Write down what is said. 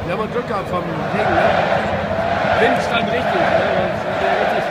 Wir haben Glück gehabt vom Ding, ne? Wind stand richtig, ne? Das wäre richtig